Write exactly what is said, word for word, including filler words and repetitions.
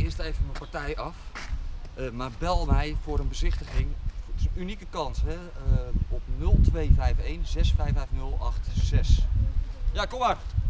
eerst even mijn partij af. Uh, maar bel mij voor een bezichtiging. Het is een unieke kans, hè? Uh, op nul twee vijf een, zes vijf vijf nul acht zes. Ja, kom maar.